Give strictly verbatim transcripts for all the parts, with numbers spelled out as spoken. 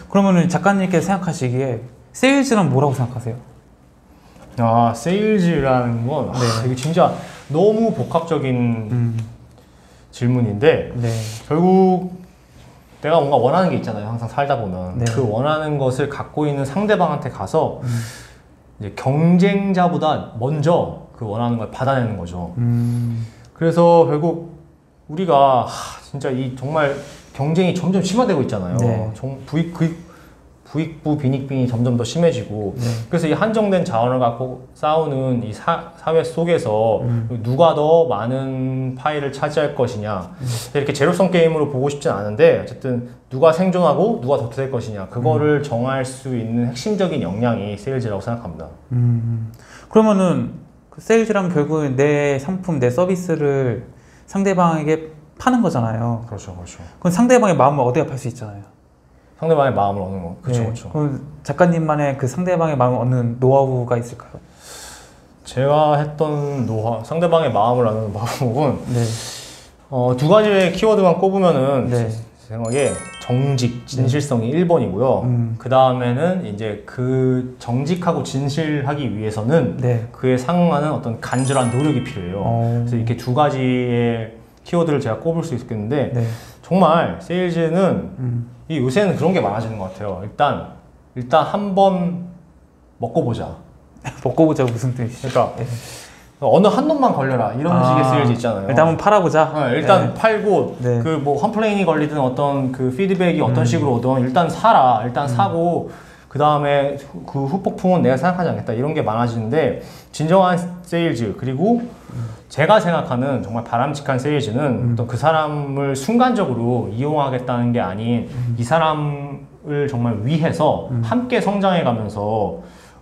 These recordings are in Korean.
그러면은 작가님께서 생각하시기에 세일즈는 뭐라고 생각하세요? 아, 세일즈라는 건 네. 아, 이게 진짜 너무 복합적인 음. 질문인데 네. 결국 내가 뭔가 원하는 게 있잖아요. 항상 살다 보면 네. 그 원하는 것을 갖고 있는 상대방한테 가서 음. 이제 경쟁자보다 먼저 그 원하는 걸 받아내는 거죠. 음. 그래서 결국 우리가 하, 진짜 이 정말 경쟁이 점점 심화되고 있잖아요. 네. 정, 부익, 부익, 부익부 빈익빈이 점점 더 심해지고 네. 그래서 이 한정된 자원을 갖고 싸우는 이 사, 사회 속에서 음. 누가 더 많은 파일을 차지할 것이냐 음. 이렇게 제로섬 게임으로 보고 싶진 않은데 어쨌든 누가 생존하고 누가 더 될 것이냐 그거를 음. 정할 수 있는 핵심적인 역량이 세일즈라고 생각합니다. 음. 그러면은 그 세일즈란 결국은 내 상품, 내 서비스를 상대방에게 파는 거잖아요. 그렇죠, 그렇죠. 그럼 상대방의 마음을 얻어야 팔 수 있잖아요. 상대방의 마음을 얻는 거. 그렇죠, 네. 그렇죠. 그럼 작가님만의 그 상대방의 마음을 얻는 노하우가 있을까요? 제가 했던 노하, 상대방의 마음을 얻는 방법은 네. 어, 두 가지의 키워드만 꼽으면은 네. 제 생각에 정직, 진실성이 일 번이고요. 음. 그 다음에는 이제 그 정직하고 진실하기 위해서는 네. 그에 상응하는 어떤 간절한 노력이 필요해요. 어. 그래서 이렇게 두 가지의 키워드를 제가 꼽을 수 있겠는데 네. 정말 세일즈는 음. 이 요새는 그런 게 많아지는 것 같아요. 일단 일단 한번 먹고 보자. 먹고 보자 무슨 뜻이죠? 그러니까 네. 어느 한 놈만 걸려라 이런 아, 식의 세일즈 있잖아요. 일단 한번 팔아보자. 어, 일단 네. 팔고 네. 그 뭐 컴플레인이 걸리든 어떤 그 피드백이 어떤 음. 식으로 오든 일단 사라. 일단 사고 그 다음에 그 후폭풍은 내가 생각하지 않겠다 이런 게 많아지는데 진정한 세일즈 그리고 제가 생각하는 정말 바람직한 세일즈는 음. 어떤 그 사람을 순간적으로 이용하겠다는 게 아닌 음. 이 사람을 정말 위해서 음. 함께 성장해 가면서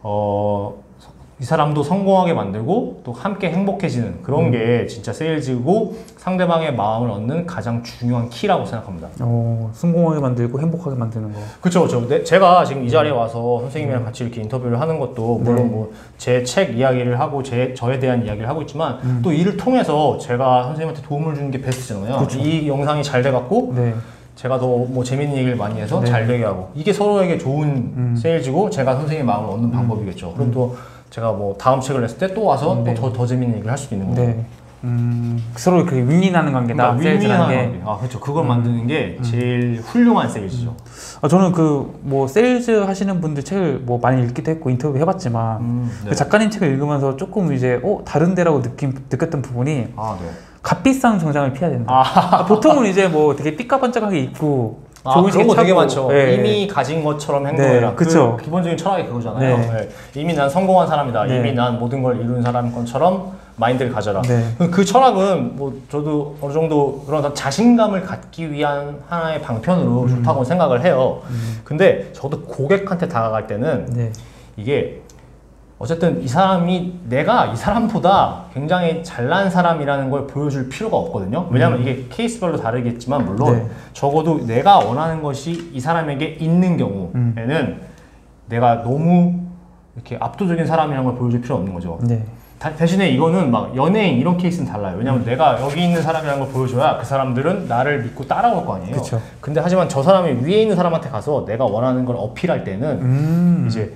어 이 사람도 성공하게 만들고 또 함께 행복해지는 그런 음. 게 진짜 세일즈고 상대방의 마음을 얻는 가장 중요한 키라고 생각합니다. 어, 성공하게 만들고 행복하게 만드는 거. 그렇죠, 그렇죠. 제가 지금 이 자리에 와서 선생님이랑 같이 이렇게 인터뷰를 하는 것도 물론 네. 뭐 제 책 이야기를 하고 제 저에 대한 이야기를 하고 있지만 음. 또 이를 통해서 제가 선생님한테 도움을 주는 게 베스트잖아요. 그렇죠. 이 영상이 잘 돼갖고 네. 제가 더 뭐 재밌는 얘기를 많이 해서 네. 잘 되게 하고 이게 서로에게 좋은 음. 세일즈고 제가 선생님의 마음을 얻는 방법이겠죠. 그럼 또 제가 뭐 다음 책을 냈을 때 또 와서 네. 또 더 더 재밌는 얘기를 할 수도 있는 거고. 네. 음, 서로 그렇게 윈윈하는 관계다. 그러니까 세일즈라는 윈윈하는 게. 관계. 아 그렇죠. 그걸 만드는 게 제일 훌륭한 세일즈죠. 아, 저는 그 뭐 세일즈 하시는 분들 책을 뭐 많이 읽기도 했고 인터뷰 해봤지만 음, 네. 그 작가님 책을 읽으면서 조금 이제 어 다른데라고 느낌 느꼈던 부분이 아 네. 값비싼 정장을 피해야 된다. 아. 아, 보통은 이제 뭐 되게 삐까번쩍하게 입고 아, 좋은 그런 책 거 되게 차고, 많죠. 네. 이미 가진 것처럼 행동해라. 네, 그쵸. 그 기본적인 철학이 그거잖아요. 네. 네. 이미 난 성공한 사람이다. 네. 이미 난 모든 걸 이룬 사람인 것처럼 마인드를 가져라. 네. 그, 그 철학은 뭐 저도 어느 정도 그런 자신감을 갖기 위한 하나의 방편으로 음. 좋다고 생각을 해요. 음. 근데 저도 고객한테 다가갈 때는 네. 이게 어쨌든 이 사람이 내가 이 사람보다 굉장히 잘난 사람이라는 걸 보여줄 필요가 없거든요. 왜냐하면 음. 이게 케이스별로 다르겠지만 물론 네. 적어도 내가 원하는 것이 이 사람에게 있는 경우에는 음. 내가 너무 이렇게 압도적인 사람이라는 걸 보여줄 필요 없는 거죠. 네. 다, 대신에 이거는 막 연예인 이런 케이스는 달라요. 왜냐면 음. 내가 여기 있는 사람이라는 걸 보여줘야 그 사람들은 나를 믿고 따라올 거 아니에요. 그쵸. 근데 하지만 저 사람이 위에 있는 사람한테 가서 내가 원하는 걸 어필할 때는 음. 이제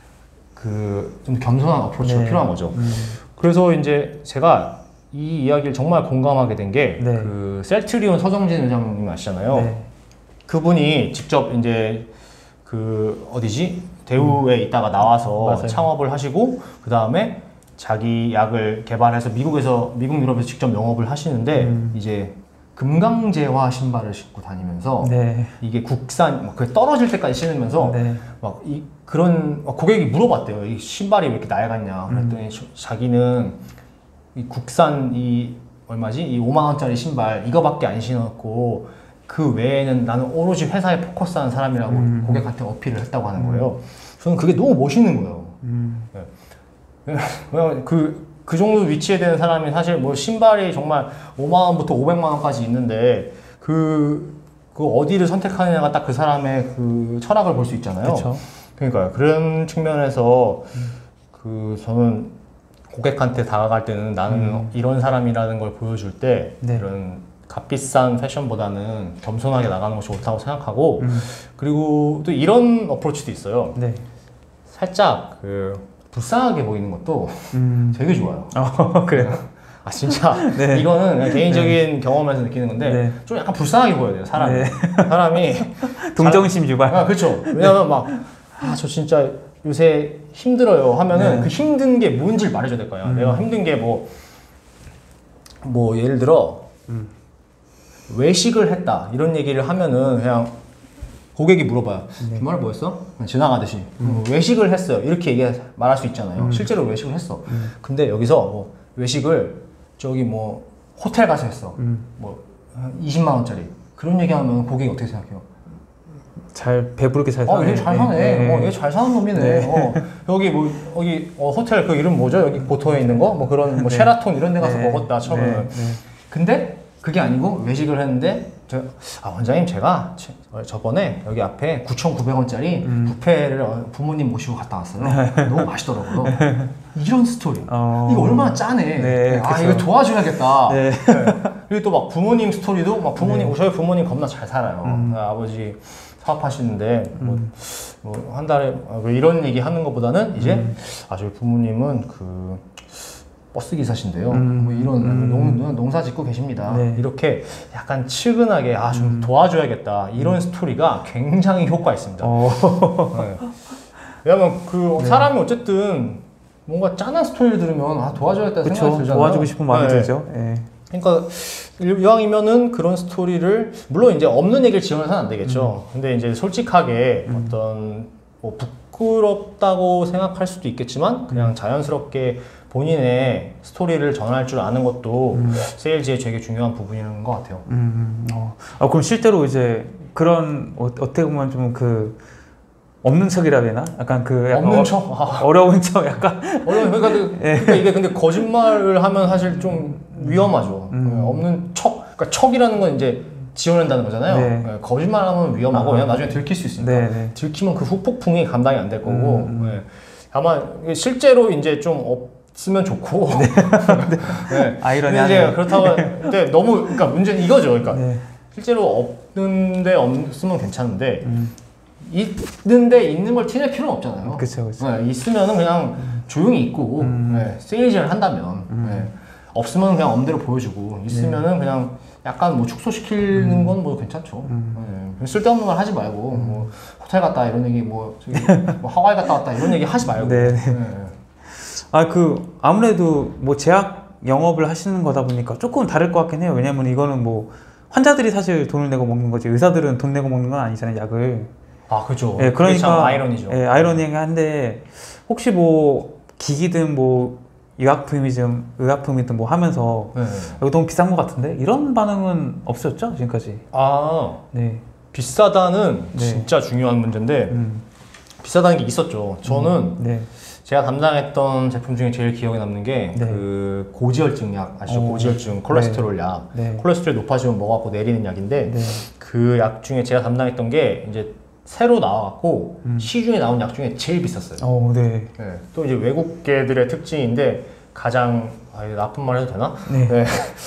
그 좀 겸손한 어프로치가 네. 필요한 거죠. 음. 그래서 이제 제가 이 이야기를 정말 공감하게 된 게 네. 그 셀트리온 서정진 회장님 아시잖아요. 네. 그분이 직접 이제 그 어디지 대우에 있다가 나와서 맞아요. 창업을 하시고 그 다음에 자기 약을 개발해서 미국에서 미국 유럽에서 직접 영업을 하시는데 음. 이제 금강제화 신발을 신고 다니면서 네. 이게 국산 막 그 떨어질 때까지 신으면서 네. 막 이 그런 막 고객이 물어봤대요. 이 신발이 왜 이렇게 낡았냐. 그랬더니 음. 자기는 이 국산 이 얼마지? 이 오만 원짜리 신발 이거밖에 안 신었고 그 외에는 나는 오로지 회사에 포커스한 사람이라고 음. 고객한테 어필을 했다고 하는 거예요. 저는 그게 너무 멋있는 거예요. 음. 네. 왜냐면 그, 그 정도 위치에 되는 사람이 사실 뭐 신발이 정말 오만 원부터 오백만 원까지 있는데 그, 그 어디를 선택하느냐가 딱 그 사람의 그 철학을 볼 수 있잖아요. 그쵸. 그러니까요. 그런 측면에서 음. 그 저는 고객한테 다가갈 때는 나는 음. 이런 사람이라는 걸 보여줄 때 네. 이런 값비싼 패션보다는 겸손하게 나가는 것이 옳다고 생각하고 음. 그리고 또 이런 어프로치도 있어요. 네. 살짝 그 불쌍하게 보이는 것도 음. 되게 좋아요. 어, 그래요? 아 진짜 네. 이거는 그냥 개인적인 경험에서 느끼는 건데 네. 좀 약간 불쌍하게 보여야 돼요 사람이. 네. 사람이 동정심 유발. 아 그렇죠. 왜냐면 막 아 저 진짜 요새 힘들어요 하면은 네. 그 힘든 게 뭔지를 말해줘야 될 거야. 음. 내가 힘든 게 뭐 뭐 예를 들어 음. 외식을 했다 이런 얘기를 하면은 그냥 고객이 물어봐요. 네. 주말에 뭐 했어? 그냥 지나가듯이 음. 외식을 했어요. 이렇게 얘기 말할 수 있잖아요. 음. 실제로 외식을 했어. 음. 근데 여기서 뭐 외식을 저기 뭐 호텔 가서 했어. 음. 뭐 이십만 원짜리 그런 얘기하면 고객이 어떻게 생각해요? 잘 배부르게 잘 어, 사네. 얘 잘 사네. 네. 어, 얘 잘 사는 놈이네. 네. 어, 여기 뭐 여기 어, 호텔 그 이름 뭐죠? 여기 고토에 있는 거? 뭐 그런 뭐 네. 쉐라톤 이런 데 가서 네. 먹었다 처음에. 네. 네. 근데 그게 아니고 외식을 했는데 저, 아 원장님 제가 제- 어, 저번에 여기 앞에 구천구백 원짜리 음. 뷔페를 어, 부모님 모시고 갔다 왔어요. 너무 맛있더라고요. 이런 스토리. 어. 이거 얼마나 짜네. 네, 아 그쵸. 이거 도와줘야겠다. 네. 네. 그리고 또 막 부모님 스토리도 막 부모님 네. 저희 부모님 겁나 잘 살아요. 음. 아, 아버지 사업하시는데 뭐, 음. 뭐 한 달에 아, 뭐 이런 얘기 하는 것보다는 이제 음. 아 저희 부모님은 그 버스 기사신데요. 음. 뭐 이런 음. 농, 농사 짓고 계십니다. 네. 이렇게 약간 측은하게 아 좀 음. 도와줘야겠다 이런 스토리가 굉장히 효과 있습니다. 어. 네. 왜냐면 그 네. 사람이 어쨌든 뭔가 짠한 스토리를 들으면 아 도와줘야겠다 생각이 그렇죠. 들잖아요. 도와주고 싶은 마음이 네. 들죠. 예. 그러니까 이왕이면은 그런 스토리를 물론 이제 없는 얘기를 지원해서는 안 되겠죠. 근데 이제 솔직하게 음. 어떤 뭐 부끄럽다고 생각할 수도 있겠지만 그냥 음. 자연스럽게 본인의 스토리를 전할 줄 아는 것도 음. 세일즈의 되게 중요한 부분인 것 같아요. 음. 어. 아, 그럼 실제로 이제 그런 어, 어떻게 보면 좀 그 없는 척이라 해야 되나? 약간 그 약간 없는 어, 척? 아, 어려운 척 약간 어려운 그러니까, 그, 예. 그러니까 이게 근데 거짓말을 하면 사실 좀 위험하죠. 음. 네, 없는 척, 그러니까 척이라는 건 이제 지어낸다는 거잖아요. 네. 네, 거짓말하면 위험하고 아. 왜냐면 나중에 들킬 수 있으니까. 네, 네. 들키면 그 후폭풍이 감당이 안 될 거고. 음, 음. 네. 다만 이게 실제로 이제 좀 없으면 좋고. 네. 아이러니하네. 근데 이제 그렇다고 근데 너무 그러니까 문제는 이거죠. 그러니까 네. 실제로 없는데 없으면 괜찮은데 음. 있는데 있는 걸 티낼 필요는 없잖아요. 그쵸, 그쵸. 네, 있으면은 그냥 조용히 있고 음. 네, 세일즈를 한다면 음. 네, 없으면 그냥 엄대로 보여주고 있으면은 그냥 약간 뭐 축소시키는 건 뭐 괜찮죠. 음. 네, 쓸데없는 말 하지 말고 뭐 호텔 갔다 이런 얘기 뭐, 저기 뭐 하와이 갔다 왔다 이런 얘기 하지 말고. 네, 네. 네. 아, 그 아무래도 뭐 제약 영업을 하시는 거다 보니까 조금 다를 것 같긴 해요. 왜냐면 이거는 뭐 환자들이 사실 돈을 내고 먹는 거지 의사들은 돈 내고 먹는 건 아니잖아요, 약을. 아 그죠. 예, 그게 참 그러니까 아이러니죠. 예, 아이러니한데 혹시 뭐 기기든 뭐 의약품이든 의약품이든 뭐 하면서 네. 이거 너무 비싼 것 같은데 이런 반응은 없었죠 지금까지. 아 네. 비싸다는 네. 진짜 중요한 문제인데 음. 비싸다는 게 있었죠. 저는 네. 제가 담당했던 제품 중에 제일 기억에 남는 게 네. 그 고지혈증 약 아시죠? 오. 고지혈증 콜레스테롤 약. 네. 콜레스테롤 높아지면 먹어갖고 내리는 약인데 네. 그 약 중에 제가 담당했던 게 이제 새로 나와갖고 음. 시중에 나온 약 중에 제일 비쌌어요. 어, 네. 네. 또 이제 외국계들의 특징인데 가장 아, 이거 나쁜 말 해도 되나? 네. 네.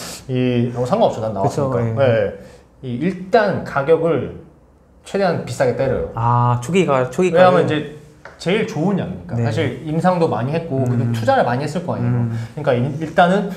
이 어, 상관없죠. 난 그쵸, 나왔으니까. 예. 네. 이 일단 가격을 최대한 비싸게 때려요. 아, 초기가 초기가 왜냐하면 이제 제일 좋은 약이니까 네. 사실 임상도 많이 했고 음. 근데 투자를 많이 했을 거 아니에요. 음. 그러니까 일- 일단은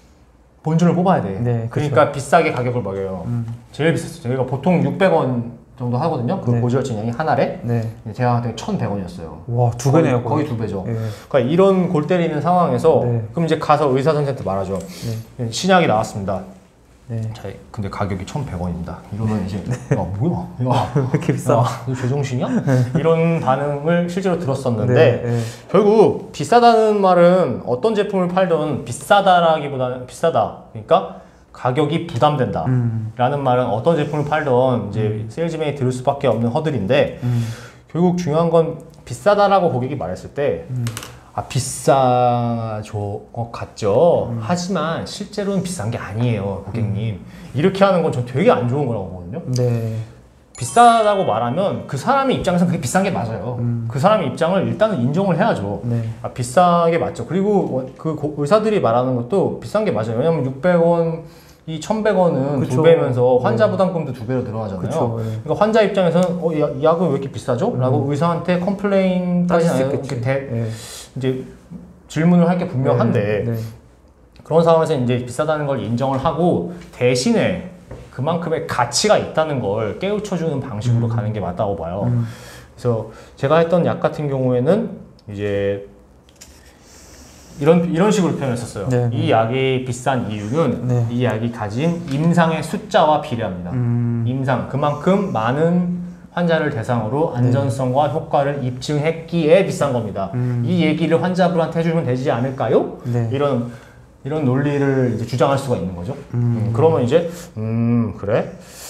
본전을 뽑아야 돼. 네, 그러니까 비싸게 가격을 먹여요. 음. 제일 비쌌어요. 저희가 보통 육백 원 정도 하거든요. 그 네. 고지혈증 약이 한 알에 네. 제가 그때 천백 원이었어요. 와, 두 배네요. 거의, 거의 두 배죠. 예. 그러니까 이런 골 때리는 상황에서 네. 그럼 이제 가서 의사 선생님한테 말하죠. 네. 신약이 나왔습니다. 네. 자, 근데 가격이 천백 원입니다. 이러면 이제 야 뭐야? 야, 왜 이렇게 비싸? 야, 너 제정신이야? 이런 반응을 실제로 들었었는데 네. 네. 결국 비싸다는 말은 어떤 제품을 팔던 비싸다라기보다는 비싸다. 그러니까 가격이 부담된다. 음. 라는 말은 어떤 제품을 팔던 이제 음. 세일즈맨이 들을 수밖에 없는 허들인데 음. 결국 중요한 건 비싸다라고 고객이 말했을 때 음. 아, 비싸죠. 것 같죠. 음. 하지만 실제로는 비싼 게 아니에요, 고객님. 이렇게 하는 건 전 되게 안 좋은 거라고 보거든요. 네. 비싸다고 말하면 그 사람의 입장에서는 그게 비싼 게 맞아요. 음. 그 사람의 입장을 일단은 인정을 해야죠. 네. 아, 비싼 게 맞죠. 그리고 그 고- 의사들이 말하는 것도 비싼 게 맞아요. 왜냐면 육백 원 이 천백 원은 그쵸. 두 배면서 네. 환자 부담금도 두 배로 들어가잖아요. 그쵸, 네. 그러니까 환자 입장에서는 어, 이 약- 이 약은 왜 이렇게 비싸죠? 음. 라고 의사한테 컴플레인까지 따질 수 아니라 있겠지. 이렇게 대, 네. 이제 질문을 할 게 분명한데 네. 네. 그런 상황에서 이제 비싸다는 걸 인정을 하고 대신에 그만큼의 가치가 있다는 걸 깨우쳐주는 방식으로 음. 가는 게 맞다고 봐요. 음. 그래서 제가 했던 약 같은 경우에는 이제 이런 이런 식으로 표현했었어요. 네. 이 약이 비싼 이유는 네. 이 약이 가진 임상의 숫자와 비례합니다. 음. 임상 그만큼 많은 환자를 대상으로 안전성과 효과를 입증했기에 비싼 겁니다. 음. 이 얘기를 환자분한테 해주면 되지 않을까요? 네. 이런 이런 논리를 이제 주장할 수가 있는 거죠. 음. 음, 그러면 이제 음 그래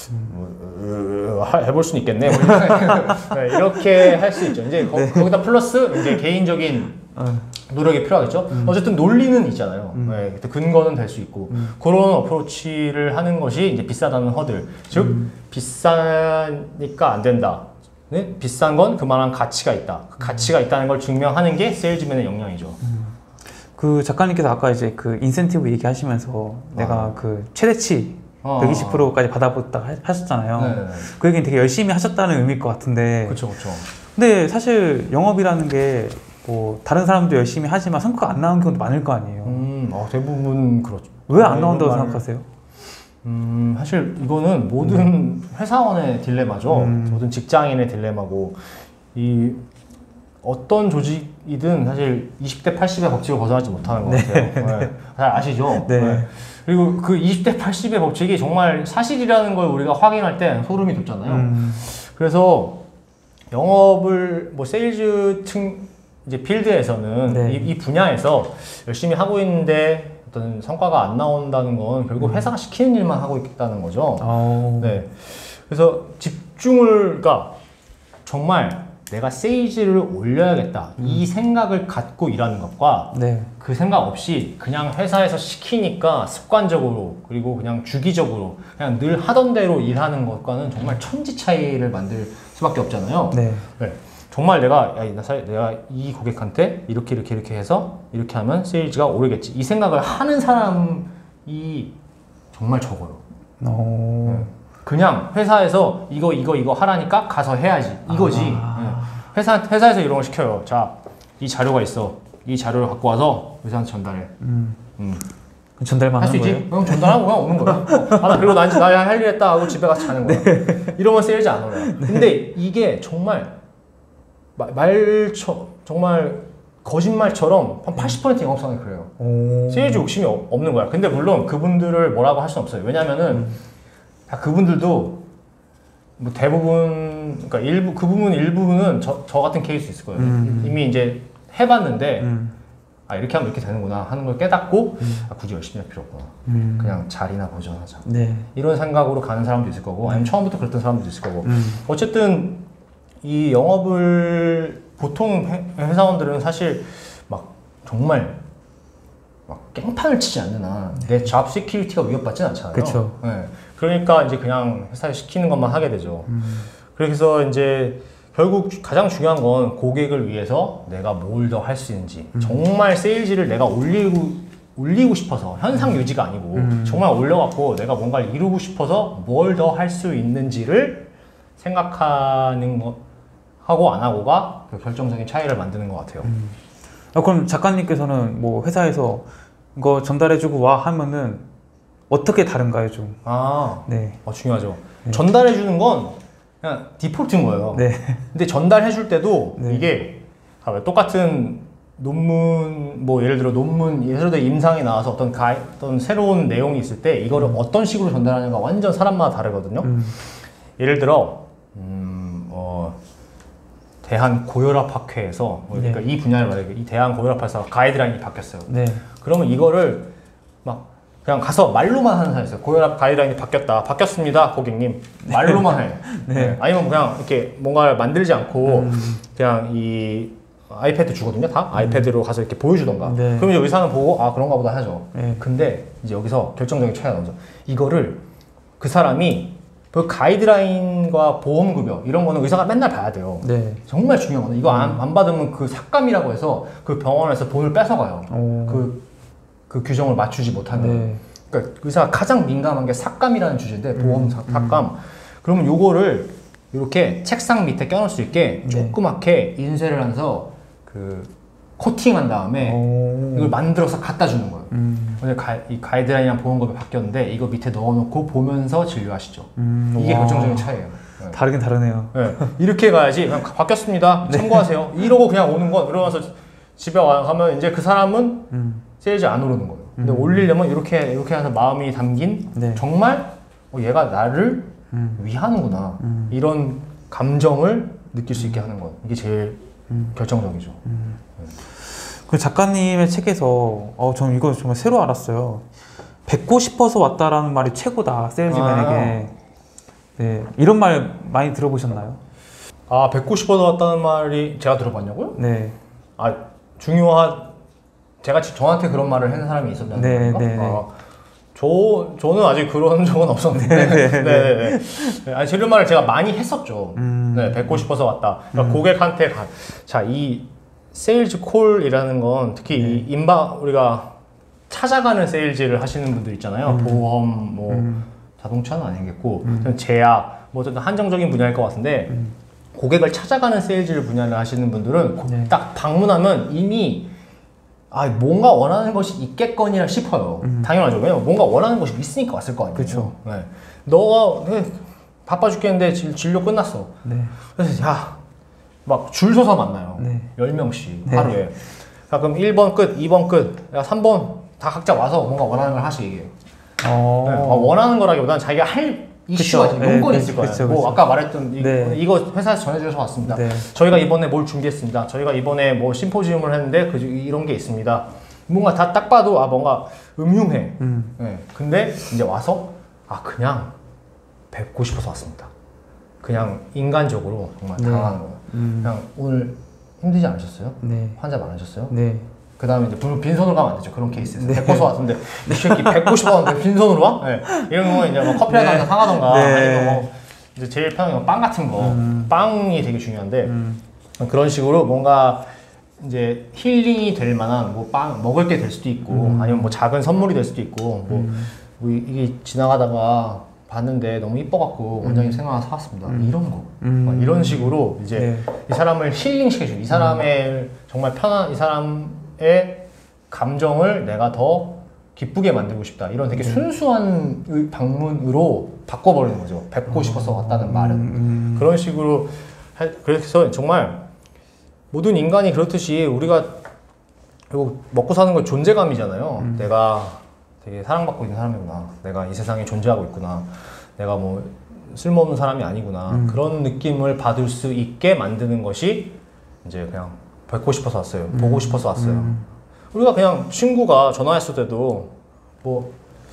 음, 하- 해볼 수는 있겠네. 뭐 이렇게, 네, 이렇게 할 수 있죠. 이제 거, 거기다 플러스 이제 개인적인 어. 노력이 필요하겠죠. 음. 어쨌든 논리는 있잖아요. 음. 네, 근거는 될 수 있고 음. 그런 어프로치를 하는 것이 이제 비싸다는 허들. 즉 음. 비싸니까 안 된다. 네? 비싼 건 그만한 가치가 있다. 그 가치가 있다는 걸 증명하는 게 세일즈맨의 역량이죠. 그 작가님께서 아까 이제 그 인센티브 얘기하시면서 내가 그 최대치 어. 백이십 퍼센트까지 받아봤다 하셨잖아요. 네. 그 얘기는 되게 열심히 하셨다는 의미일 것 같은데. 그렇죠, 그렇죠. 근데 사실 영업이라는 게 뭐 다른 사람도 열심히 하지만 성과가 안 나오는 경우도 많을 거 아니에요. 음, 어, 대부분 그렇죠. 왜 안 네, 나온다고 이런 말을- 생각하세요? 음, 사실 이거는 모든 회사원의 딜레마죠. 음. 모든 직장인의 딜레마고 이 어떤 조직이든 사실 이십 대 팔십의 법칙을 벗어나지 못하는 것 같아요. 네. 잘 아시죠? 네. 네. 그리고 그 이십 대 팔십의 법칙이 정말 사실이라는 걸 우리가 확인할 때 소름이 돋잖아요. 음. 그래서 영업을 뭐 세일즈 층 이제 필드에서는 네. 이, 이 분야에서 열심히 하고 있는데 어떤 성과가 안 나온다는 건 결국 회사가 시키는 일만 하고 있다는 거죠. 아우. 네. 그래서 집중을, 그러니까 정말 내가 세일즈를 올려야겠다 이 생각을 갖고 일하는 것과 네. 그 생각 없이 그냥 회사에서 시키니까 습관적으로 그리고 그냥 주기적으로 그냥 늘 하던 대로 일하는 것과는 정말 천지 차이를 만들 수밖에 없잖아요. 네. 네. 정말 내가 야, 나 사- 내가 이 고객한테 이렇게 이렇게 이렇게 해서 이렇게 하면 세일즈가 오르겠지 이 생각을 하는 사람이 정말 적어요. 오. 네. 그냥 회사에서 이거 이거 이거 하라니까 가서 해야지 이거지. 아. 네. 회사 회사에서 이런 걸 시켜요. 자, 이 자료가 있어. 이 자료를 갖고 와서 의사한테 전달해. 음. 음. 그럼 전달만 할 수 하는 있지? 거예요? 그럼 전달하고 그냥 오는 거야. 어. 아, 나 그리고 난 할 일 했다 하고 집에 가서 자는 거야. 이러면 세일즈 안 올라요. 근데 이게 정말 마- 말처 정말 거짓말처럼 한 팔십 퍼센트 영업성이 그래요. 오. 세일즈 욕심이 어- 없는 거야. 근데 물론 그분들을 뭐라고 할 수는 없어요. 왜냐면은 다 그분들도 뭐 대부분 그러니까 일부 그 부분 일부분은 저, 저 같은 케이스 있을 거예요. 음. 이미 이제 해봤는데 음. 아 이렇게 하면 이렇게 되는구나 하는 걸 깨닫고 아, 굳이 열심히 할 필요 없구나. 음. 그냥 자리나 보존하자. 네. 이런 생각으로 가는 사람도 있을 거고 아니면 처음부터 그랬던 사람도 있을 거고 음. 어쨌든 이 영업을 보통 회, 회사원들은 사실 막 정말 막 깽판을 치지 않는 한 내 잡 시큐리티가 위협받진 않잖아요. 그쵸. 네. 그러니까 이제 그냥 회사에 시키는 것만 하게 되죠. 음. 그래서 이제 결국 주- 가장 중요한 건 고객을 위해서 내가 뭘 더 할 수 있는지 음. 정말 세일즈를 내가 올리고 올리고 싶어서 현상 유지가 아니고 음. 정말 올려갖고 내가 뭔가를 이루고 싶어서 뭘 더 할 수 있는지를 생각하는 거 하고 안 하고가 그 결정적인 차이를 만드는 것 같아요. 아, 그럼 작가님께서는 뭐 회사에서 이거 전달해주고 와 하면은 어떻게 다른가요, 좀? 아, 네. 어, 중요하죠. 전달해 주는 건 그냥 디폴트인 거예요. 네. 근데 전달해 줄 때도 네. 이게 봐봐요. 똑같은 논문 뭐 예를 들어 논문 예를 들어 임상에 나와서 어떤 가 어떤 새로운 내용이 있을 때 이거를 어떤 식으로 전달하는가 완전 사람마다 다르거든요. 음. 예를 들어 음, 어, 대한 고혈압 학회에서 뭐 그러니까 네. 이 분야를 말해요. 이 대한 고혈압 학회에서 가이드라인이 바뀌었어요. 네. 그러면 이거를 막 그냥 가서 말로만 하는 사람이 있어요. 고혈압 가이드라인이 바뀌었다. 바뀌었습니다, 고객님. 말로만 해. 네. 네. 아니면 그냥 이렇게 뭔가를 만들지 않고 음. 그냥 이 아이패드 주거든요, 다. 아이패드로 가서 이렇게 보여주던가. 네. 그럼 이제 의사는 보고 아 그런가 보다 하죠. 네. 근데 이제 여기서 결정적인 차이가 나오죠. 이거를 그 사람이 그 가이드라인과 보험급여 이런 거는 의사가 맨날 봐야 돼요. 네. 정말 중요한 거는 이거 안, 안 받으면 그 삭감이라고 해서 그 병원에서 돈을 뺏어가요. 오. 그, 그 규정을 맞추지 못하면. 네. 그러니까 의사가 가장 민감한 게 삭감이라는 주제인데 보험 삭- 삭감. 그러면 요거를 이렇게 책상 밑에 껴놓을 수 있게 네. 조그맣게 인쇄를 해서 그 코팅한 다음에 오. 이걸 만들어서 갖다 주는 거예요. 음. 오늘 가, 이 가이드라인이랑 보험법이 바뀌었는데 이거 밑에 넣어놓고 보면서 진료하시죠. 음. 이게 와. 결정적인 차이예요. 네. 다르긴 다르네요. 네. 이렇게 가야지 그냥 바뀌었습니다. 참고하세요. 이러고 그냥 오는 거 그러면서 집에 와 가면 이제 그 사람은 음. 세일즈 안 오르는 거예요. 근데 음. 올리려면 이렇게 이렇게 해서 마음이 담긴 네. 정말 어, 얘가 나를 음. 위하는구나 음. 이런 감정을 느낄 수 있게 하는 거 이게 제일 음. 결정적이죠. 그 작가님의 책에서 어, 저는 이거 정말 새로 알았어요. 뵙고 싶어서 왔다라는 말이 최고다, 세일즈맨에게. 네, 이런 말 많이 들어보셨나요? 아 뵙고 싶어서 왔다는 말이 제가 들어봤냐고요? 네. 아 중요한 제가 지- 저한테 그런 말을 하는 사람이 있었냐는 네, 건가? 네, 네. 아, 저 저는 아직 그런 적은 없었는데, 네, 네, 네. 네, 아니 이런 말을 제가 많이 했었죠. 음. 네, 뵙고 싶어서 왔다. 그러니까 고객한테 가. 자, 이 세일즈 콜이라는 건 특히 네. 이 인바 우리가 찾아가는 세일즈를 하시는 분들 있잖아요. 음. 보험, 뭐 음. 자동차는 아니겠고, 음. 제약, 뭐 어쨌든 한정적인 분야일 것 같은데. 음. 고객을 찾아가는 세일즈 분야를 하시는 분들은 네. 딱 방문하면 이미 아 뭔가 원하는 것이 있겠거니라 싶어요. 음. 당연하죠. 왜냐면 뭔가 원하는 것이 있으니까 왔을 거 아니에요. 그쵸. 네. 너가 네, 바빠 죽겠는데 진- 진료 끝났어. 네. 그래서 야 막 줄 서서 만나요. 네. 열 명씩 네. 하루에. 자, 그럼 일 번 끝, 이 번 끝, 야, 삼 번 다 각자 와서 뭔가 원하는 걸 하시 얘기해요. 어. 네, 어, 원하는 거라기보다는 자기가 할 이슈가 그쵸. 있어요. 용건이 네, 있을 거예요. 그쵸, 뭐 그쵸. 아까 말했던 이, 네. 이거 회사에서 전해주셔서 왔습니다. 네. 저희가 이번에 뭘 준비했습니다. 저희가 이번에 뭐 심포지움을 했는데 그 이런 게 있습니다. 뭔가 다 딱 봐도 아 뭔가 음흉해. 음. 네. 근데 이제 와서 아 그냥 뵙고 싶어서 왔습니다. 그냥 인간적으로 정말 네. 당하는 거예요. 음. 그냥 오늘 힘들지 않으셨어요? 네. 환자 많으셨어요? 네. 그 다음에 이제 물론 빈손으로 가면 안 되죠. 그런 케이스에서. 네. 뵙고서 왔는데, 이 새끼 뵙고 싶어 왔는데 빈손으로 와? 네. 이런 경우는 이제 뭐 커피라도 네. 한잔 사가던가, 네. 아니면 뭐, 이제 제일 편한 건 빵 같은 거. 음. 빵이 되게 중요한데, 음. 그런 식으로 뭔가 이제 힐링이 될 만한 뭐 빵, 먹을 게 될 수도 있고, 음. 아니면 뭐 작은 선물이 될 수도 있고, 뭐, 음. 뭐 이- 이게 지나가다가 봤는데 너무 이뻐갖고 원장님 생각나서 사왔습니다. 음. 이런 거. 음. 어, 이런 식으로 이제 네. 이 사람을 힐링시켜주는 이 사람의 정말 편한 이 사람의 감정을 내가 더 기쁘게 만들고 싶다 이런 되게 순수한 의- 방문으로 바꿔버리는 거죠. 뵙고 싶어서 왔다는 말은 음. 그런 식으로 하- 그래서 정말 모든 인간이 그렇듯이 우리가 결국 먹고 사는 건 존재감이잖아요. 음. 내가 되게 사랑받고 있는 사람이구나. 내가 이 세상에 존재하고 있구나. 내가 뭐 쓸모없는 사람이 아니구나. 음. 그런 느낌을 받을 수 있게 만드는 것이 이제 그냥 뵙고 싶어서 왔어요. 보고 싶어서 왔어요. 음. 우리가 그냥 친구가 전화했을 때도 뭐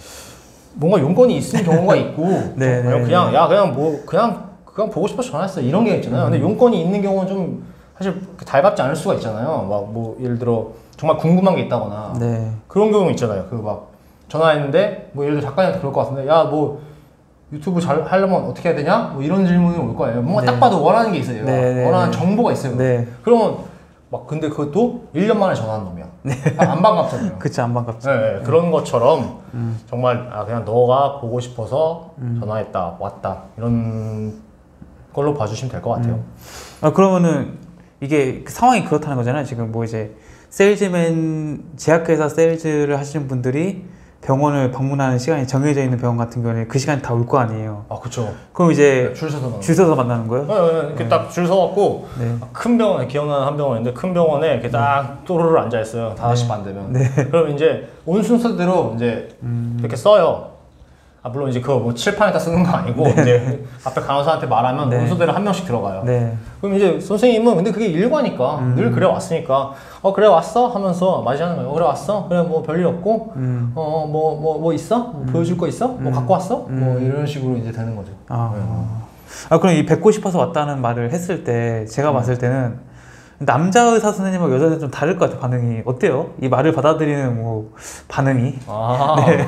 뭔가 용건이 있는 경우가 있고 네, 그냥, 네, 그냥 야 그냥 뭐 그냥 그냥 보고 싶어서 전화했어 이런 게 있잖아요. 근데 용건이 있는 경우는 좀 사실 달갑지 않을 수가 있잖아요. 막 뭐 예를 들어 정말 궁금한 게 있다거나 네. 그런 경우 있잖아요. 그 막 전화했는데 뭐 예를 들어 작가님한테 그럴 것 같은데 야 뭐 유튜브 잘 하려면 어떻게 해야 되냐? 뭐 이런 질문이 올 거예요. 뭔가 네. 딱 봐도 원하는 게 있어요. 얘가. 네, 네, 원하는 네. 정보가 있어요. 네. 그러면 막 근데 그것도 일 년 만에 전화한 놈이야. 아, 안 반갑잖아요. 그치, 안 반갑지. 네, 네. 그런 것처럼 음. 정말 아 그냥 너가 보고 싶어서 음. 전화했다 왔다 이런 걸로 봐주시면 될 것 같아요. 음. 아, 그러면은 이게 그 상황이 그렇다는 거잖아요. 지금 뭐 이제 세일즈맨, 제약회사 세일즈를 하시는 분들이 병원을 방문하는 시간이 정해져 있는 병원 같은 경우는 그 시간이 다 올 거 아니에요. 아 그렇죠. 그럼 이제 줄 서서 만나는 줄 서서 만나는 거예요? 네, 네, 이렇게 딱 줄 서갖고 네. 큰 병원에 기억나는 한 병원인데 큰 병원에 이렇게 딱 또르르 앉아 있어요. 다섯 시 반 되면. 네. 그럼 이제 온 순서대로 이제 음. 이렇게 써요. 아 물론 이제 그거 뭐 칠판에다 쓰는 거 아니고 이제 앞에 간호사한테 말하면 네. 온수대로 한 명씩 들어가요. 네. 그럼 이제 선생님은 근데 그게 일과니까 음. 늘 그래 왔으니까 어 그래 왔어 하면서 맞이하는 거예요. 어, 그래 왔어 그래 뭐 별일 없고 음. 어 뭐 뭐 뭐 있어 뭐 보여줄 거 있어 뭐 음. 갖고 왔어 음. 뭐 이런 식으로 이제 되는 거죠. 아. 네. 아, 그럼 이 뵙고 싶어서 왔다는 말을 했을 때 제가 봤을 때는 남자 의사 선생님하고 여자 의사 좀 다를 것 같아요. 반응이 어때요? 이 말을 받아들이는 뭐 반응이. 아 네.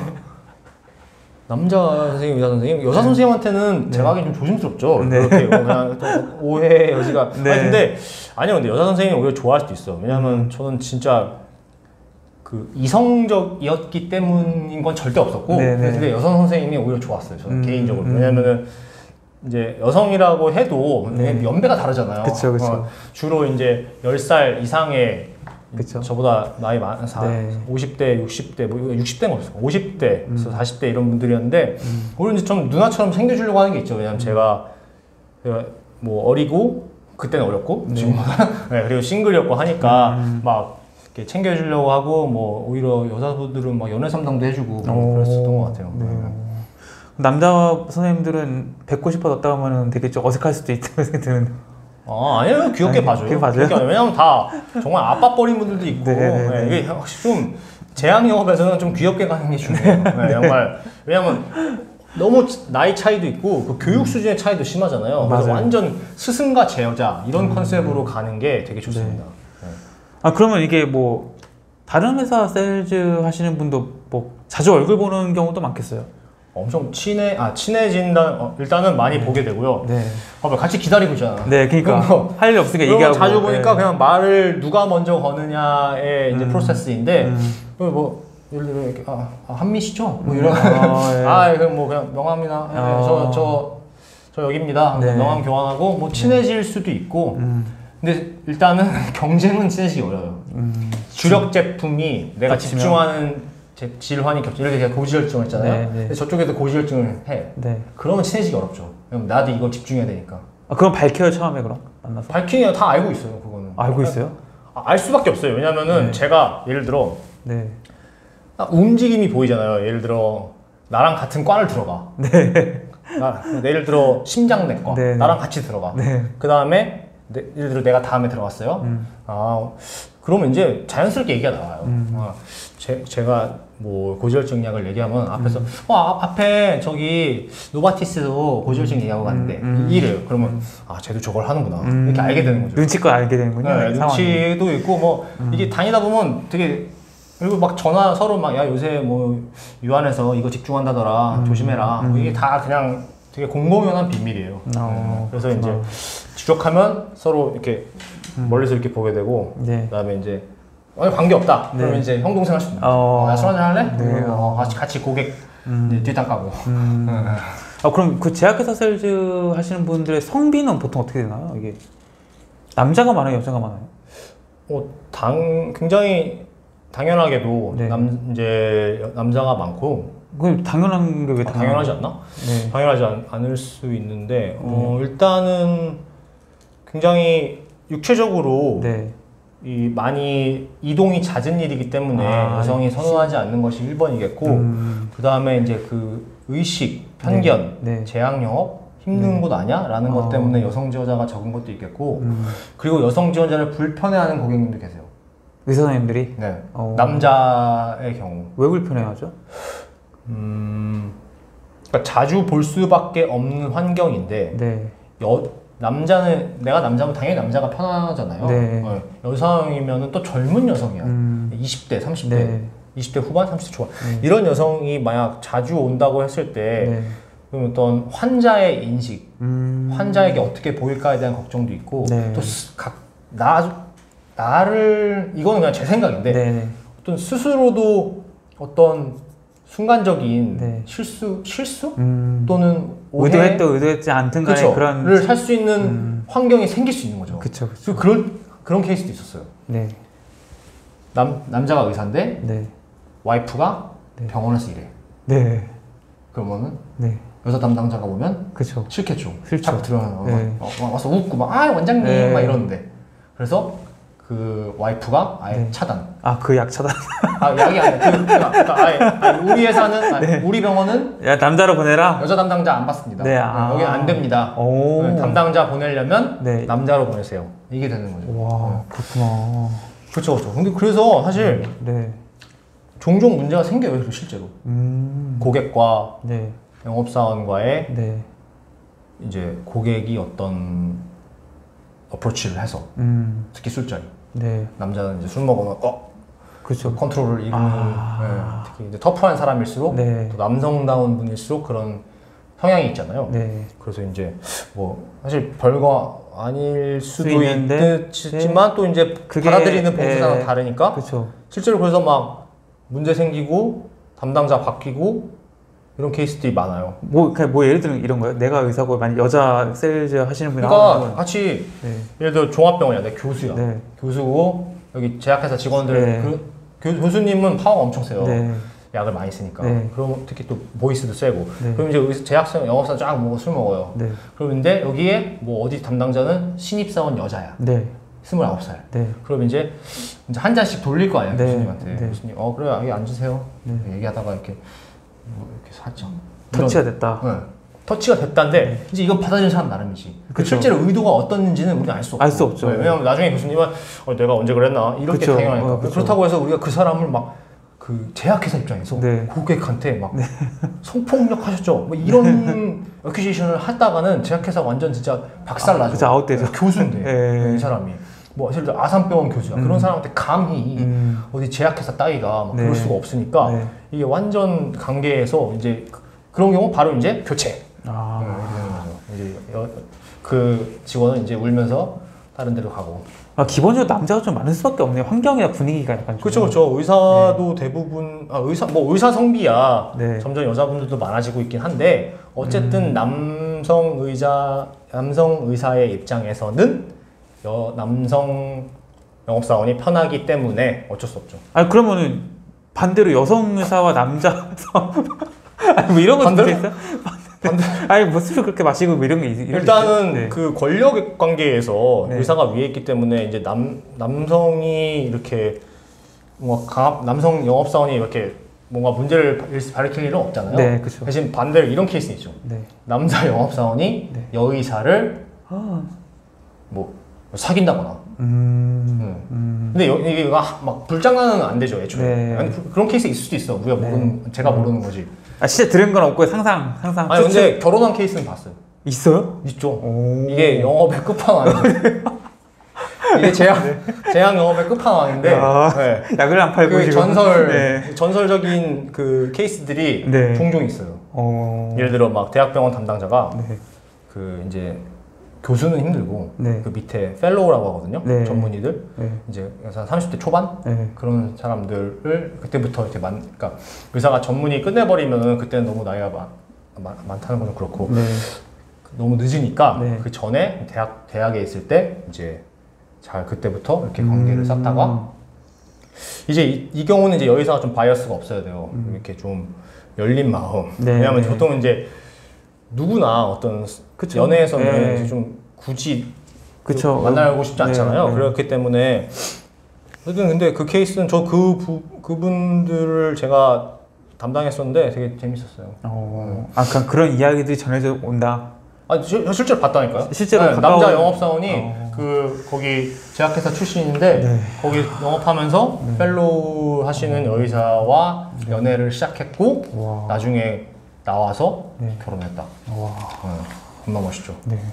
남자 선생님, 여자 선생님, 여자 네. 선생님한테는 네. 제가 하기엔 좀 조심스럽죠. 네. 그렇게 어, 그냥 또 오해 여지가. 네. 아니 근데 아니요, 근데 여자 선생님 오히려 좋아할 수도 있어. 왜냐하면 음. 저는 진짜 그 이성적이었기 때문인 건 절대 없었고, 네네. 근데 여성 선생님이 오히려 좋았어요. 저는 음, 개인적으로. 음. 왜냐면은 이제 여성이라고 해도 네. 연배가 다르잖아요. 그쵸, 그쵸. 어, 주로 이제 열 살 이상의 그쵸. 저보다 나이 많은 사, 네. 오십 대, 육십 대, 뭐 육십 대는 없어요. 오십 대, 음. 사십 대 이런 분들이었는데 음. 오히려 이제 좀 누나처럼 챙겨주려고 하는 게 있죠. 왜냐면 제가, 제가 뭐 어리고 그때는 어렸고 네. 지금 네, 그리고 싱글이었고 하니까 음. 막 이렇게 챙겨주려고 하고 뭐 오히려 여자분들은 막 연애 상담도 해주고 오. 그랬었던 것 같아요. 네. 네. 남자 선생님들은 뱉고 싶어졌다 하면은 되게 좀 어색할 수도 있다고 생각이 드는데. 아, 아니요. 귀엽게 아니, 봐줘요. 귀엽게 봐줘요? 귀엽게, 왜냐면 다 정말 아빠 뻘인 분들도 있고, 네네네. 네, 이게 확실히 좀 제약 영업에서는 좀 귀엽게 가는 게 중요해요. 네, 정말. 왜냐면 너무 나이 차이도 있고, 그 교육 수준의 차이도 심하잖아요. 그래서 맞아요. 완전 스승과 제자, 이런 컨셉으로 가는 게 되게 좋습니다. 네. 아 그러면 이게 뭐 다른 회사 세일즈 하시는 분도 뭐 자주 얼굴 보는 경우도 많겠어요? 엄청 친해, 아, 친해진다, 어, 일단은 많이 보게 되고요. 네. 봐봐, 같이 기다리고 있잖아. 네, 그러니까 그럼 할 일 없으니까 그러면 얘기하고. 자주 보니까 네. 그냥 말을 누가 먼저 거느냐의 이제 음. 프로세스인데, 음. 그 뭐 예를 들어 이렇게 아, 아 한미 씨죠? 뭐 이런 아, 예. 아 그럼 뭐 그냥 명함이나 예, 아. 저 저 저 여기입니다. 네. 명함 교환하고 뭐 친해질 수도 있고. 음. 근데 일단은 경쟁은 친해지기 어려워요. 음. 주력 제품이 내가 겹치면. 집중하는 제 질환이 겹쳐. 이렇게 제가 고지혈증을 했잖아요. 네, 네. 근데 저쪽에도 고지혈증을 해. 네. 그러면 친해지기 어렵죠. 왜냐면 나도 이걸 집중해야 되니까. 아 그럼 밝혀요 처음에 그럼 만나서? 밝히기가 다 알고 있어요. 그거는. 알고 있어요? 아, 알 수밖에 없어요. 왜냐면은 네. 제가 예를 들어 네. 딱 움직임이 보이잖아요. 예를 들어 나랑 같은 과를 들어가. 네. 나, 예를 들어 심장내과 네, 네. 나랑 같이 들어가. 네. 그 다음에 예를 들어 내가 다음에 들어갔어요. 음. 아 그러면 이제 자연스럽게 얘기가 나와요. 음. 아, 제, 제가 뭐 고지혈증 약을 얘기하면 앞에서 어 아, 앞에 저기 노바티스도 고지혈증 얘기하고 갔는데 음. 이래요. 그러면 아 쟤도 저걸 하는구나 음. 이렇게 알게 되는 거죠. 눈치껏 알게 되는군요. 네, 상황이. 눈치도 있고 뭐 음. 이게 다니다 보면 되게 그리고 막 전화 서로 막 야 요새 뭐 유한해서 이거 집중한다더라 음. 조심해라 뭐 음. 이게 다 그냥 되게 공공연한 비밀이에요. 어, 네, 그래서 이제 그렇구나. 지적하면 서로 이렇게 음. 멀리서 이렇게 보게 되고 네. 그다음에 이제 어, 관계 없다. 네. 그러면 이제 형 동생 할 수 있는 거죠. 어. 어, 야, 술 한잔 할래? 네. 어, 같이 같이 고객 음. 이제 뒷담 까고. 음. 아 그럼 그 제약회사 세일즈 하시는 분들의 성비는 보통 어떻게 되나요? 이게 남자가 많아요, 여자가 많아요? 어, 당 굉장히 당연하게도 네. 남 이제 남자가 많고 그 당연한 게 왜 아, 당연하지 않나? 네. 당연하지 않, 않을 수 있는데 어, 일단은 굉장히 육체적으로 네. 이 많이 이동이 잦은 일이기 때문에 아, 여성이 그치. 선호하지 않는 것이 일 번이겠고 음. 그 다음에 이제 그 의식, 편견, 네. 네. 제약 영업 힘든 네. 곳 아니야? 라는 것 어. 때문에 여성 지원자가 적은 것도 있겠고 음. 그리고 여성 지원자를 불편해하는 고객님도 계세요. 의사 선생님들이 네. 어. 남자의 경우. 왜 불편해하죠? 음, 그러니까 자주 볼 수밖에 없는 환경인데 네. 여, 남자는 내가 남자면 당연히 남자가 편하잖아요. 네. 어, 여성이면은 또 젊은 여성이야. 음. 이십 대, 삼십 대, 네. 이십 대 후반, 삼십 대 초반. 네. 이런 여성이 만약 자주 온다고 했을 때 네. 그럼 어떤 환자의 인식, 음. 환자에게 어떻게 보일까에 대한 걱정도 있고 네. 또 각 나 나를 이거는 그냥 제 생각인데 네. 네. 어떤 스스로도 어떤 순간적인 네. 실수 실수 음. 또는 오해 의도했다 의도했지 않든 간에 그쵸? 그런 를 살 수 있는 음. 환경이 생길 수 있는 거죠. 그쵸, 그쵸. 그런 그런 케이스도 있었어요. 네. 남 남자가 의사인데 네. 와이프가 네. 병원에서 일해. 네. 그러면은 네. 여자 담당자가 보면 그쵸. 싫겠죠. 싫죠. 자꾸 들어가는 네. 어, 어, 와서 웃고 막 아 원장님 네. 막 이러는데 그래서 그 와이프가 아예 네. 차단. 아, 그 약 차단. 아 약이 아니야. 그, 그러니까 아예 아니, 우리 회사는 아니, 네. 우리 병원은 야, 남자로 보내라. 여자 담당자 안 받습니다. 네, 아. 여기 안 됩니다. 오. 네, 담당자 보내려면 네. 남자로 보내세요. 이게 되는 거죠. 와, 그렇구나. 그렇죠, 그렇죠. 근데 그래서 사실 네. 종종 문제가 생겨요, 실제로. 음. 고객과 네. 영업사원과의 네. 이제 고객이 어떤 어프로치를 해서 음. 특히 술자리. 네. 남자는 이제 술 먹으면 어 그렇죠. 컨트롤을 잃는 아. 네, 특히 이제 터프한 사람일수록 네. 또 남성다운 분일수록 그런 성향이 있잖아요. 네. 그래서 이제 뭐 사실 별거 아닐 수도 있는데, 있지만 또 이제 그게, 받아들이는 봉사가 네. 다르니까 그렇죠. 실제로 그래서 막 문제 생기고 담당자 바뀌고 이런 케이스들이 많아요. 뭐, 그냥 뭐 예를 들면 이런 거예요. 내가 의사고 만약 여자 세일즈 하시는 분이 그러니까 나오면 같이 네. 예를 들어 종합병원이야. 내가 교수야. 네. 교수고 여기 제약회사 직원들 네. 그, 교, 교수님은 파워가 엄청 세요. 네. 약을 많이 쓰니까. 네. 그럼 특히 또 보이스도 세고. 네. 그럼 이제 의사- 제약사 영업사 쫙 먹어 술 먹어요. 네. 그런데 여기에 뭐 어디 담당자는 신입사원 여자야. 네. 스물아홉 살. 네. 그럼 이제, 이제 한 잔씩 돌릴 거 아니야, 네. 교수님한테. 네. 교수님, 어, 그래, 여기 앉으세요. 네. 얘기하다가 이렇게, 뭐 이렇게 살짝. 터치가 됐다. 이런, 네. 터치가 됐다는데, 이제 이건 받아들이는 사람 나름이지. 그쵸. 실제로 의도가 어떤지는 우리가 알 수 없고. 알 수 없죠. 네, 왜냐면 나중에 교수님은, 어, 내가 언제 그랬나? 이렇게 그쵸. 당연하니까. 어, 그쵸. 그렇다고 해서 우리가 그 사람을 막, 그 제약회사 입장에서 네. 고객한테 막 성폭력 하셨죠? 뭐 이런 어큐제이션을 하다가는 제약회사 완전 진짜 박살나죠. 그쵸, 아웃되죠. 교수인데 네. 이 사람이 뭐 예를 들어 아산병원 교수야. 음. 그런 사람한테 감히 음. 어디 제약회사 따위가 막 네. 그럴 수가 없으니까 네. 이게 완전 관계에서 이제 그- 그런 경우 바로 이제 교체. 아. 네, 이렇게 되는 거죠. 이제 여- 그 직원은 이제 울면서 다른 데로 가고. 아, 기본적으로 남자가 좀 많을 수밖에 없네요. 환경이나 분위기가 약간 좀. 그렇죠, 그렇죠. 의사도 대부분 아, 의사 뭐 의사 성비야 네. 점점 여자분들도 많아지고 있긴 한데 어쨌든 음. 남성 의자 남성 의사의 입장에서는 여, 남성 영업사원이 편하기 때문에 어쩔 수 없죠. 아니 그러면은 반대로 여성 의사와 남자 아니 뭐 이런 거 반대로? 진짜 있어요? 반대- 아니 뭐 술을 그렇게 마시고 뭐 이런 게 있- 이런 게 일단은 있어요? 네. 그 권력 관계에서 네. 의사가 위에 있기 때문에 이제 남 남성이 이렇게 뭔가 강압, 남성 영업사원이 이렇게 뭔가 문제를 밝힐 일은 없잖아요. 네, 그쵸. 대신 반대로 이런 케이스는 있죠. 네. 남자 영업사원이 네. 여의사를 아. 뭐 사귄다거나. 음. 음. 음. 근데 여, 이게 막 불장난은 안 되죠, 애초에. 네. 아니, 그- 그런 케이스 있을 수도 있어. 우리가 네. 모르는, 제가 모르는 거지. 아 진짜 들은 건 없고 상상 상상. 아니 추측. 근데 결혼한 케이스는 봤어요. 있어요? 있죠. 오. 이게 영업의 끝판왕이죠. 이게 제약 제약 영업의 끝판왕인데 아. 네. 약을 안 팔고 그 지금. 전설 네. 전설적인 그 케이스들이 네. 종종 있어요. 어. 예를 들어 막 대학병원 담당자가 네. 그 이제 교수는 힘들고 네. 그 밑에 펠로우라고 하거든요. 네. 전문의들 네. 이제 한 삼십 대 초반 네. 그런 사람들을 그때부터 이렇게 많 그러니까 의사가 전문의 끝내버리면은 그때는 너무 나이가 많, 많, 많다는 건 그렇고 네. 너무 늦으니까 네. 그 전에 대학 대학에 있을 때 이제 잘 그때부터 이렇게 관계를 쌓다가 음. 이제 이, 이 경우는 이제 여의사가 좀 바이어스가 없어야 돼요. 이렇게 좀 열린 마음. 네, 왜냐하면 네. 보통 이제 누구나 어떤 그쵸. 연애에서는 네. 이제 좀 굳이 그쵸. 만나고 싶지 네, 않잖아요. 네. 그렇기 때문에 어쨌든 근데 그 케이스는 저 그 그분들을 제가 담당했었는데 되게 재밌었어요. 어. 아 그냥 그런 이야기들이 전해져 온다. 아, 저, 저 실제로 봤다니까요. 실제로 네, 가까운- 남자 영업사원이 어. 그 거기 제약회사 출신인데 네. 거기 영업하면서 펠로우 하시는 여의사와 연애를 시작했고 와. 나중에 나와서 네. 결혼했다. 와. 네, 겁나 멋있죠. 네.